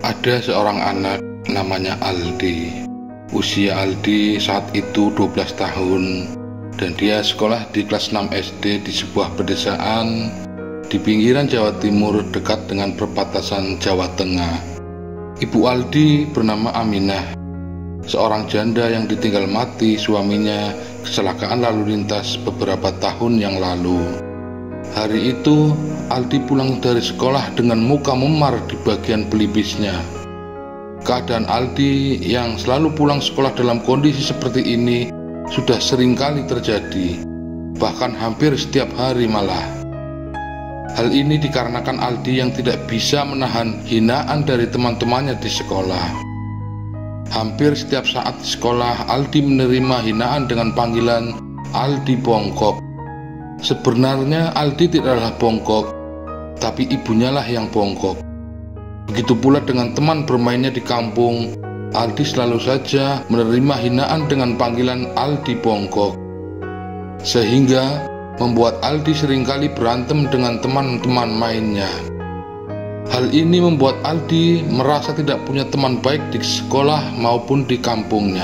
Ada seorang anak namanya Aldi. Usia Aldi saat itu 12 tahun dan dia sekolah di kelas 6 SD di sebuah pedesaan di pinggiran Jawa Timur dekat dengan perbatasan Jawa Tengah. Ibu Aldi bernama Aminah, seorang janda yang ditinggal mati suaminya kecelakaan lalu lintas beberapa tahun yang lalu. Hari itu Aldi pulang dari sekolah dengan muka memar di bagian pelipisnya. Keadaan Aldi yang selalu pulang sekolah dalam kondisi seperti ini sudah sering kali terjadi, bahkan hampir setiap hari malah. Hal ini dikarenakan Aldi yang tidak bisa menahan hinaan dari teman-temannya di sekolah. Hampir setiap saat di sekolah, Aldi menerima hinaan dengan panggilan Aldi Bongkok. Sebenarnya Aldi tidaklah bongkok, tapi ibunya lah yang bongkok. Begitu pula dengan teman bermainnya di kampung, Aldi selalu saja menerima hinaan dengan panggilan Aldi Bongkok, sehingga membuat Aldi seringkali berantem dengan teman-teman mainnya. Hal ini membuat Aldi merasa tidak punya teman baik di sekolah maupun di kampungnya.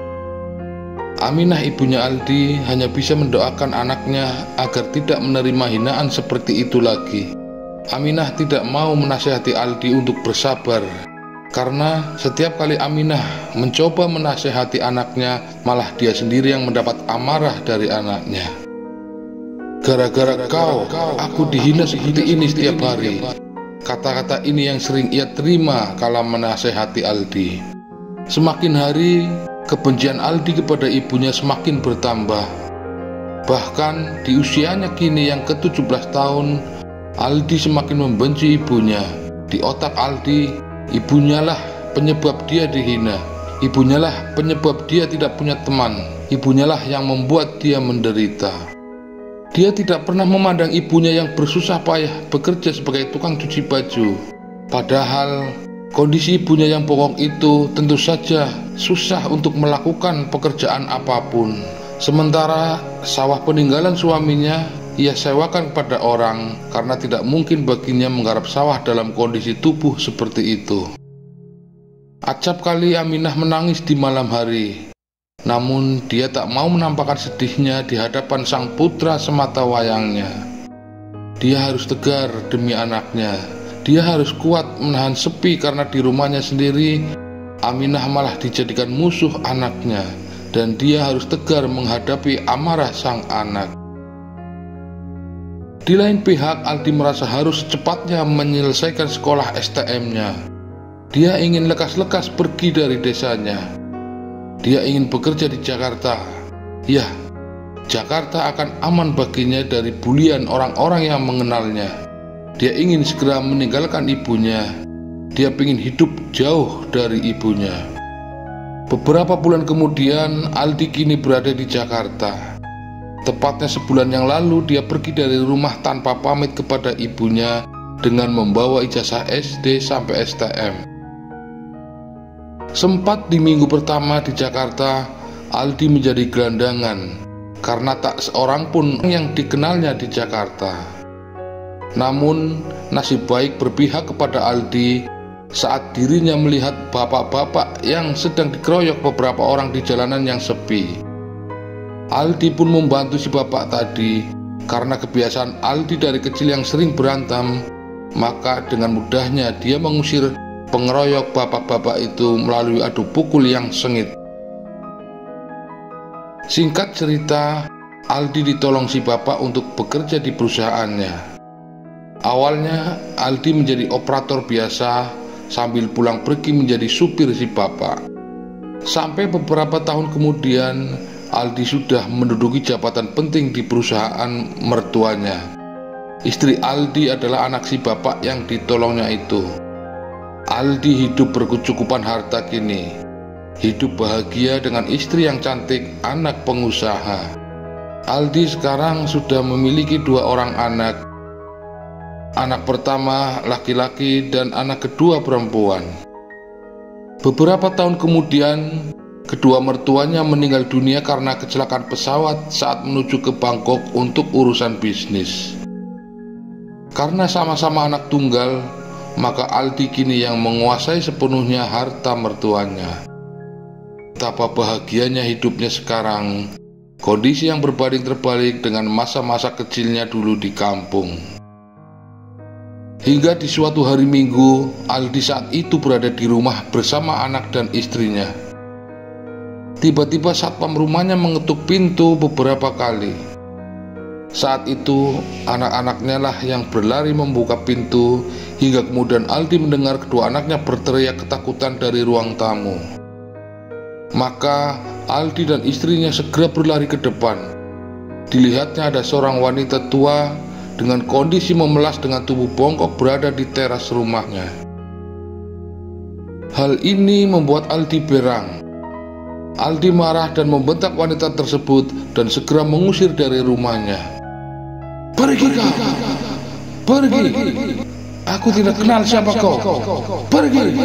Aminah, ibunya Aldi, hanya bisa mendoakan anaknya agar tidak menerima hinaan seperti itu lagi. Aminah tidak mau menasihati Aldi untuk bersabar, karena setiap kali Aminah mencoba menasihati anaknya, malah dia sendiri yang mendapat amarah dari anaknya. Gara-gara kau, aku dihina seperti ini setiap hari. Kata-kata ini yang sering ia terima kala menasehati Aldi. Semakin hari, kebencian Aldi kepada ibunya semakin bertambah. Bahkan di usianya kini yang ke-17 tahun, Aldi semakin membenci ibunya. Di otak Aldi, ibunya lah penyebab dia dihina. Ibunya lah penyebab dia tidak punya teman. Ibunya lah yang membuat dia menderita. Dia tidak pernah memandang ibunya yang bersusah payah bekerja sebagai tukang cuci baju. Padahal kondisi ibunya yang bongkok itu tentu saja susah untuk melakukan pekerjaan apapun. Sementara sawah peninggalan suaminya ia sewakan kepada orang karena tidak mungkin baginya menggarap sawah dalam kondisi tubuh seperti itu. Acap kali Aminah menangis di malam hari. Namun dia tak mau menampakkan sedihnya di hadapan sang putra semata wayangnya. Dia harus tegar demi anaknya. Dia harus kuat menahan sepi karena di rumahnya sendiri Aminah malah dijadikan musuh anaknya, dan dia harus tegar menghadapi amarah sang anak. Di lain pihak, Aldi merasa harus secepatnya menyelesaikan sekolah STM-nya. Dia ingin lekas-lekas pergi dari desanya. Dia ingin bekerja di Jakarta. Ya, Jakarta akan aman baginya dari bulian orang-orang yang mengenalnya. Dia ingin segera meninggalkan ibunya. Dia ingin hidup jauh dari ibunya. Beberapa bulan kemudian, Aldi kini berada di Jakarta. Tepatnya sebulan yang lalu, dia pergi dari rumah tanpa pamit kepada ibunya dengan membawa ijazah SD sampai STM. Sempat di minggu pertama di Jakarta, Aldi menjadi gelandangan karena tak seorang pun yang dikenalnya di Jakarta. Namun, nasib baik berpihak kepada Aldi saat dirinya melihat bapak-bapak yang sedang dikeroyok beberapa orang di jalanan yang sepi. Aldi pun membantu si bapak tadi. Karena kebiasaan Aldi dari kecil yang sering berantem, maka dengan mudahnya dia mengusir pengeroyok bapak-bapak itu melalui adu pukul yang sengit. Singkat cerita, Aldi ditolong si bapak untuk bekerja di perusahaannya. Awalnya Aldi menjadi operator biasa sambil pulang pergi menjadi supir si bapak. Sampai beberapa tahun kemudian, Aldi sudah menduduki jabatan penting di perusahaan mertuanya. Istri Aldi adalah anak si bapak yang ditolongnya itu. Aldi hidup berkecukupan harta kini. Hidup bahagia dengan istri yang cantik, anak pengusaha. Aldi sekarang sudah memiliki 2 orang anak. Anak pertama laki-laki dan anak kedua perempuan. Beberapa tahun kemudian, kedua mertuanya meninggal dunia karena kecelakaan pesawat saat menuju ke Bangkok untuk urusan bisnis. Karena sama-sama anak tunggal, maka Aldi kini yang menguasai sepenuhnya harta mertuanya. Betapa bahagianya hidupnya sekarang, kondisi yang berbanding terbalik dengan masa-masa kecilnya dulu di kampung. Hingga di suatu hari Minggu, Aldi saat itu berada di rumah bersama anak dan istrinya. Tiba-tiba satpam rumahnya mengetuk pintu beberapa kali. Saat itu, anak-anaknya lah yang berlari membuka pintu, hingga kemudian Aldi mendengar kedua anaknya berteriak ketakutan dari ruang tamu. Maka Aldi dan istrinya segera berlari ke depan. Dilihatnya ada seorang wanita tua dengan kondisi memelas dengan tubuh bongkok berada di teras rumahnya. Hal ini membuat Aldi berang. Aldi marah dan membentak wanita tersebut dan segera mengusir dari rumahnya. "Pergi kau! Pergi! Aku tidak kenal siapa kau! Pergi!"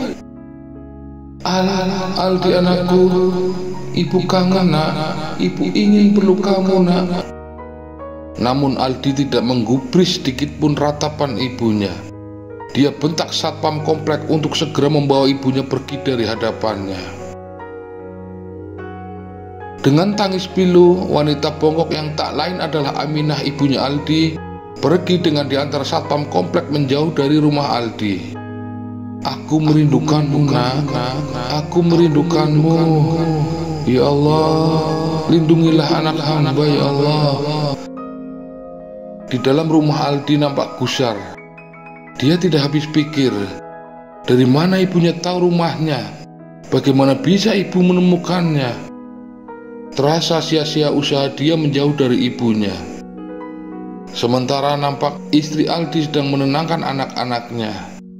"Aldi anakku, ibu kangen nak, ibu ingin peluk kamu nak." Namun Aldi tidak menggubris sedikit pun ratapan ibunya. Dia bentak satpam komplek untuk segera membawa ibunya pergi dari hadapannya. Dengan tangis pilu, wanita bongkok yang tak lain adalah Aminah, ibunya Aldi, pergi dengan diantar satpam komplek menjauh dari rumah Aldi. "Aku merindukanmu nak, aku merindukanmu. Ya Allah, lindungilah anak hamba ya Allah." Di dalam rumah Aldi nampak gusar. Dia tidak habis pikir, dari mana ibunya tahu rumahnya? Bagaimana bisa ibu menemukannya? Terasa sia-sia usaha dia menjauh dari ibunya. Sementara nampak istri Aldi sedang menenangkan anak-anaknya.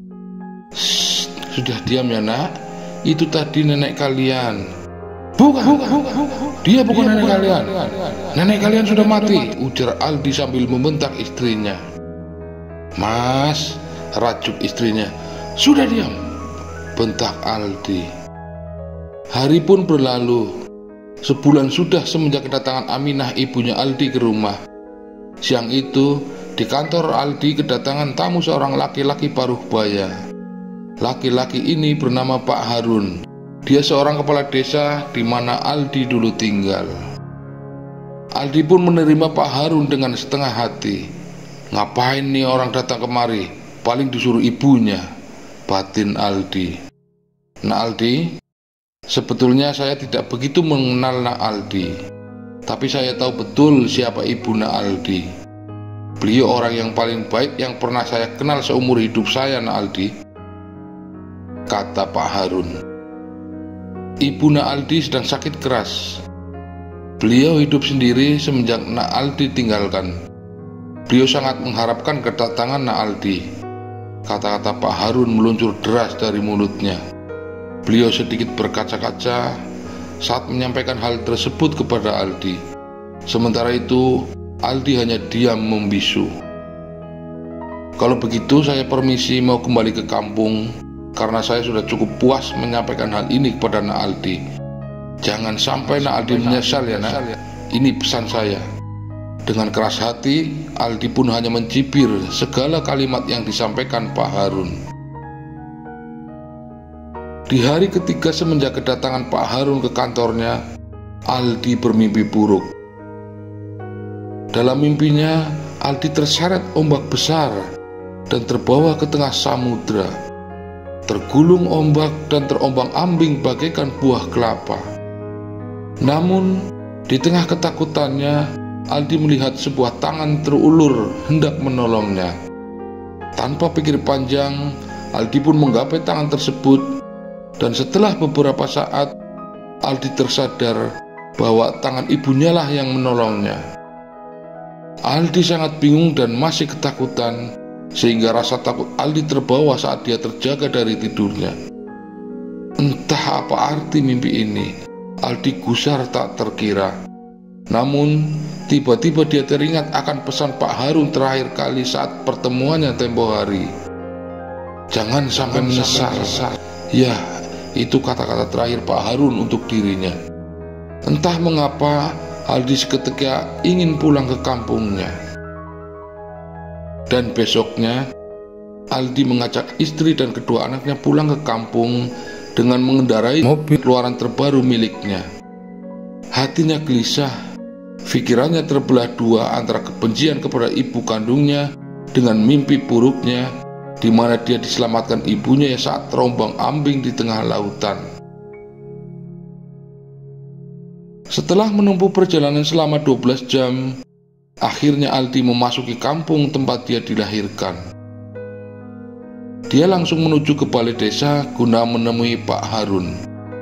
"Sudah diam ya nak, itu tadi nenek kalian." Bukan, dia bukan nenek kalian. Nenek kalian sudah mati," ujar Aldi sambil membentak istrinya. "Mas," rajuk istrinya. "Sudah diam," bentak Aldi. Hari pun berlalu. Sebulan sudah semenjak kedatangan Aminah, ibunya Aldi, ke rumah. Siang itu, di kantor Aldi kedatangan tamu seorang laki-laki paruh baya. Laki-laki ini bernama Pak Harun. Dia seorang kepala desa di mana Aldi dulu tinggal. Aldi pun menerima Pak Harun dengan setengah hati. "Ngapain nih orang datang kemari? Paling disuruh ibunya," batin Aldi. "Nak Aldi, sebetulnya saya tidak begitu mengenal Nak Aldi, tapi saya tahu betul siapa ibu Nak Aldi. Beliau orang yang paling baik yang pernah saya kenal seumur hidup saya Nak Aldi," kata Pak Harun. Ibu Nak Aldi sedang sakit keras. Beliau hidup sendiri semenjak Nak Aldi tinggalkan. Beliau sangat mengharapkan kedatangan Nak Aldi. Kata-kata Pak Harun meluncur deras dari mulutnya. Beliau sedikit berkaca-kaca saat menyampaikan hal tersebut kepada Aldi. Sementara itu, Aldi hanya diam membisu. "Kalau begitu saya permisi mau kembali ke kampung, karena saya sudah cukup puas menyampaikan hal ini kepada Nak Aldi. Jangan sampai Nak Aldi menyesal ya nak. Ini pesan saya." Dengan keras hati, Aldi pun hanya mencibir segala kalimat yang disampaikan Pak Harun. Di hari ketiga semenjak kedatangan Pak Harun ke kantornya, Aldi bermimpi buruk. Dalam mimpinya, Aldi terseret ombak besar dan terbawa ke tengah samudra. Tergulung ombak dan terombang-ambing bagaikan buah kelapa. Namun, di tengah ketakutannya, Aldi melihat sebuah tangan terulur hendak menolongnya. Tanpa pikir panjang, Aldi pun menggapai tangan tersebut, dan setelah beberapa saat, Aldi tersadar bahwa tangan ibunya lah yang menolongnya. Aldi sangat bingung dan masih ketakutan, sehingga rasa takut Aldi terbawa saat dia terjaga dari tidurnya. Entah apa arti mimpi ini, Aldi gusar tak terkira. Namun, tiba-tiba dia teringat akan pesan Pak Harun terakhir kali saat pertemuannya tempo hari. "Jangan sampai menyesal." Ya, itu kata-kata terakhir Pak Harun untuk dirinya. Entah mengapa, Aldi seketika ingin pulang ke kampungnya. Dan besoknya, Aldi mengajak istri dan kedua anaknya pulang ke kampung dengan mengendarai mobil keluaran terbaru miliknya. Hatinya gelisah, pikirannya terbelah dua antara kebencian kepada ibu kandungnya dengan mimpi buruknya di mana dia diselamatkan ibunya yang saat terombang-ambing di tengah lautan. Setelah menempuh perjalanan selama 12 jam, akhirnya Aldi memasuki kampung tempat dia dilahirkan. Dia langsung menuju ke balai desa guna menemui Pak Harun.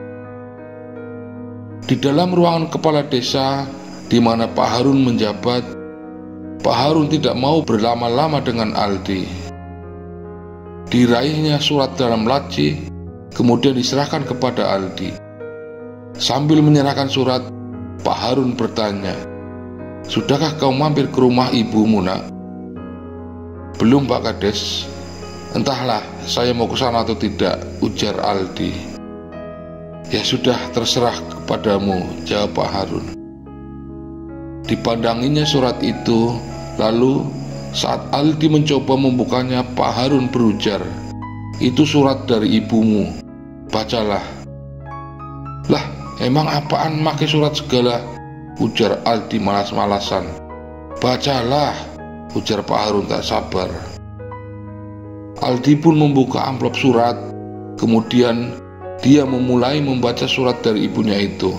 Di dalam ruangan kepala desa di mana Pak Harun menjabat, Pak Harun tidak mau berlama-lama dengan Aldi. Diraihnya surat dalam laci, kemudian diserahkan kepada Aldi. Sambil menyerahkan surat, Pak Harun bertanya, "Sudahkah kau mampir ke rumah ibumu, nak?" "Belum, Pak Kades." "Entahlah, saya mau ke sana atau tidak," ujar Aldi. "Ya sudah, terserah kepadamu," jawab Pak Harun. Dipandanginya surat itu, lalu saat Aldi mencoba membukanya, Pak Harun berujar, "Itu surat dari ibumu, bacalah." "Lah, emang apaan make surat segala?" ujar Aldi malas-malasan. "Bacalah," ujar Pak Harun tak sabar. Aldi pun membuka amplop surat, kemudian dia memulai membaca surat dari ibunya itu.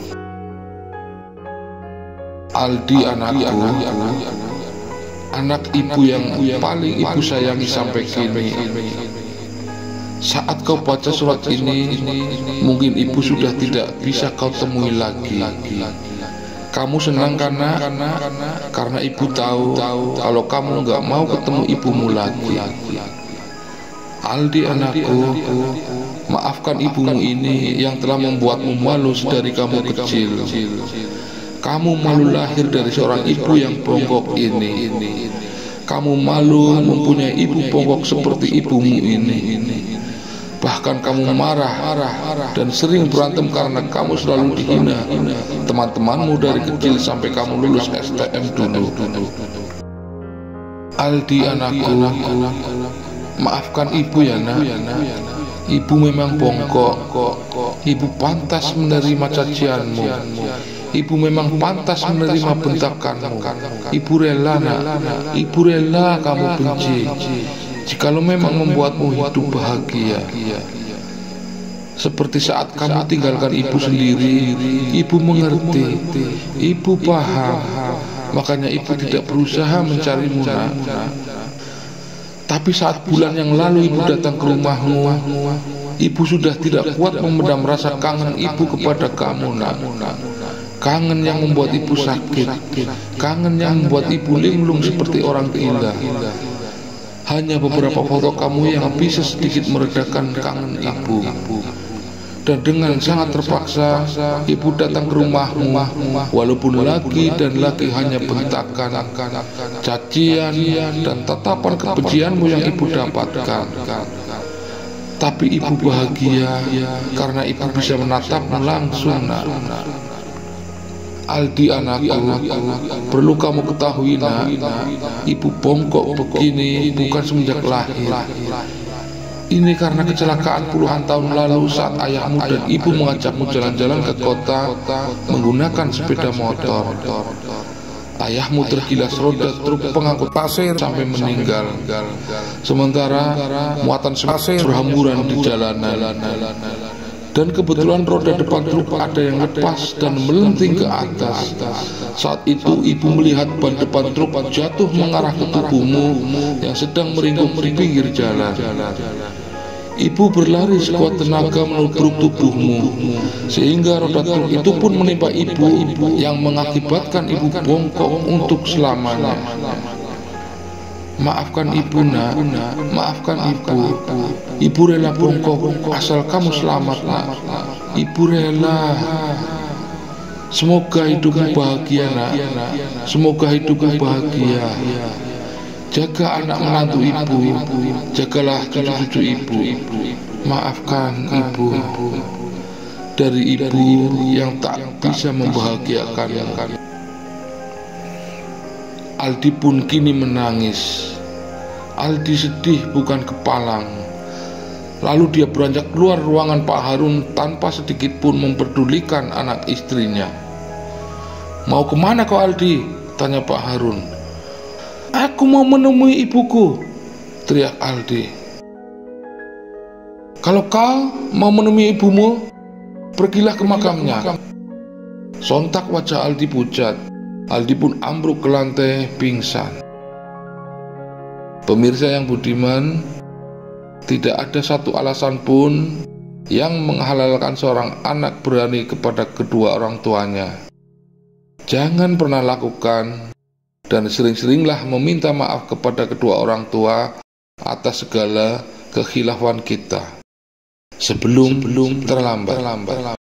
"Aldi, anakku, anak ibu yang paling ibu sayangi sampai kini. Saat kau baca surat ini, mungkin ibu sudah tidak bisa kau temui lagi. Kamu senang karena ibu tahu kalau kamu nggak mau ketemu ibumu lagi. Aldi, anakku, maafkan ibumu ini yang telah membuatmu malu sedari kamu kecil. Kamu malu lahir dari seorang ibu yang bongkok ini. Kamu malu mempunyai ibu bongkok seperti ibumu ini. Bahkan kamu marah dan sering berantem karena kamu selalu dihina teman-temanmu dari kecil sampai kamu lulus STM dulu. Aldi, anakku, maafkan ibu ya, nak. Ibu memang bongkok. Ibu pantas menerima cacianmu. Ibu memang pantas menerima bentakanmu. Ibu rela, nak. Ibu rela kamu benci, jikalau memang membuatmu hidup bahagia. Seperti saat kamu tinggalkan ibu sendiri, ibu mengerti, ibu paham. Makanya ibu tidak berusaha mencarimu, nak. Tapi saat bulan yang lalu ibu datang ke rumahmu, ibu sudah tidak kuat memendam rasa kangen ibu kepada kamu, nak. Kangen yang membuat ibu sakit, kangen yang membuat ibu linglung seperti orang gila. Hanya beberapa foto kamu yang bisa sedikit meredakan kangen ibu. Dan dengan sangat terpaksa, ibu datang ke rumahmu, walaupun lagi dan lagi hanya bentakan, cacian, dan tatapan kebencianmu yang ibu dapatkan. Tapi ibu bahagia karena ibu bisa menatapmu langsung, nak. Aldi, anakku, perlu kamu ketahui, nak, ibu bongkok begini bukan semenjak lahir. Ini karena kecelakaan puluhan tahun lalu saat ayahmu dan ibu mengajakmu jalan-jalan ke kota menggunakan sepeda motor. Ayahmu tergilas roda truk pengangkut pasir sampai meninggal. Sementara muatan pasir berhamburan di jalanan. Dan kebetulan roda depan truk ada yang lepas dan melenting ke atas. Saat itu ibu melihat ban depan truk jatuh mengarah ke tubuhmu yang sedang meringkuk di pinggir jalan. Ibu berlari sekuat tenaga menubruk tubuhmu, sehingga roda truk itu pun menimpa ibu yang mengakibatkan ibu bongkok untuk selamanya. Maafkan ibu, nak. Maafkan ibu. Ibu rela bongkok asal kamu selamat, nak. Ibu rela. Semoga hidupmu bahagia, nak. Semoga hidupmu bahagia. Jaga anak menantu ibu, jagalah cucu-cucu ibu. Maafkan ibu. Dari ibu yang tak bisa membahagiakan. Aldi pun kini menangis. Aldi sedih bukan kepalang. Lalu dia beranjak keluar ruangan Pak Harun tanpa sedikit pun memperdulikan anak istrinya. "Mau kemana kau, Aldi?" tanya Pak Harun. "Aku mau menemui ibuku," teriak Aldi. "Kalau kau mau menemui ibumu, pergilah ke makamnya." Sontak wajah Aldi pucat. Aldi pun ambruk ke lantai pingsan. Pemirsa yang budiman, tidak ada satu alasan pun yang menghalalkan seorang anak berani kepada kedua orang tuanya. Jangan pernah lakukan dan sering-seringlah meminta maaf kepada kedua orang tua atas segala kekhilafan kita sebelum terlambat.